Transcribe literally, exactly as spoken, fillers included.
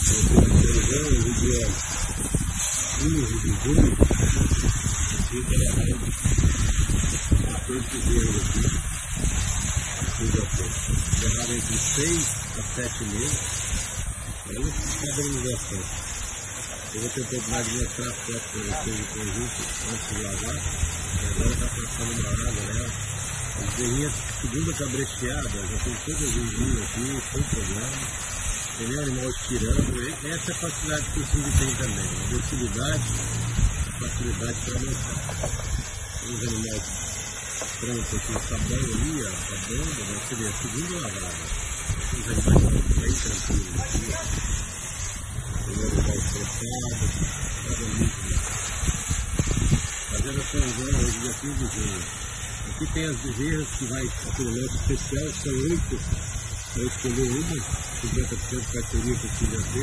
Levava entre seis a sete meses. Olha a padronização. Eu vou ter oportunidade de mostrar a foto para vocês do conjunto antes de lavar. E agora está passando uma água, né? As bezerrinhas, segunda cabrecheada, já tem todas as linhas aqui, sem problema. Entendeu? Animal estirando. Essa é a facilidade que o Silvio tem também. A docilidade, a facilidade para montar. Os animais prontos aqui, o sabão ali, a banda, né? Seria a segunda lavada. Os animais estão bem tranquilos aqui. Primeiro animal estressado, nada muito. Fazendo a conjunção hoje, dia quinze de junho. Aqui tem as bezerras que vai aquele lote especial, são oito. Eu escolhi uma, cinquenta por cento de parceria com o filho